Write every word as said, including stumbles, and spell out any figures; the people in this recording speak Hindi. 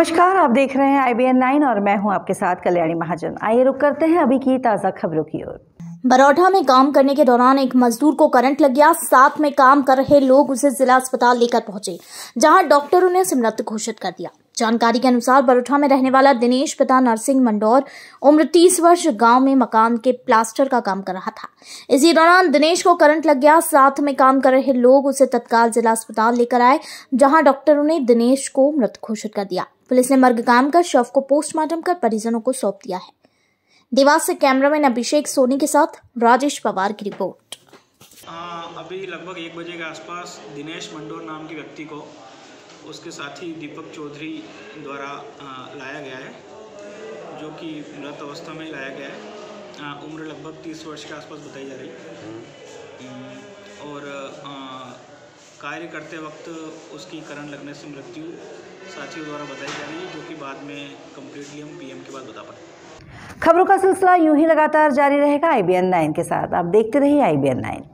नमस्कार, आप देख रहे हैं आई बी एन नाइन और मैं हूं आपके साथ कल्याणी महाजन। आइए रुक करते हैं अभी की ताज़ा खबरों की ओर। बरौठा में काम करने के दौरान एक मजदूर को करंट लग गया। साथ में काम कर रहे लोग उसे जिला अस्पताल लेकर पहुंचे, जहां डॉक्टरों ने उसे मृत घोषित कर दिया। जानकारी के अनुसार बरौठा में रहने वाला दिनेश पिता नरसिंह मंडौर उम्र तीस वर्ष गांव में मकान के प्लास्टर का काम कर रहा था। इसी दौरान दिनेश को करंट लग गया। साथ में काम कर रहे लोग उसे तत्काल जिला अस्पताल लेकर आए, जहां डॉक्टरों ने दिनेश को मृत घोषित कर दिया। पुलिस ने मर्ग काम कर शव को पोस्टमार्टम कर परिजनों को सौंप दिया है। देवास से कैमरामैन अभिषेक सोनी के साथ राजेश पवार की रिपोर्ट। आ, अभी लगभग एक बजे के आसपास दिनेश मंडोर नाम के व्यक्ति को उसके साथी दीपक चौधरी द्वारा आ, लाया गया है, जो कि मृत अवस्था में लाया गया है। आ, उम्र लगभग तीस वर्ष के आसपास बताई जा रही है और आ, कार्य करते वक्त उसकी करंट लगने से मृत्यु साथियों द्वारा बताई जा रही है, जो कि बाद में कम्प्लीटली हम पी एम के बाद बता पाए। खबरों का सिलसिला यूं ही लगातार जारी रहेगा आई बी एन नाइन के साथ। आप देखते रहिए आई बी एन नाइन।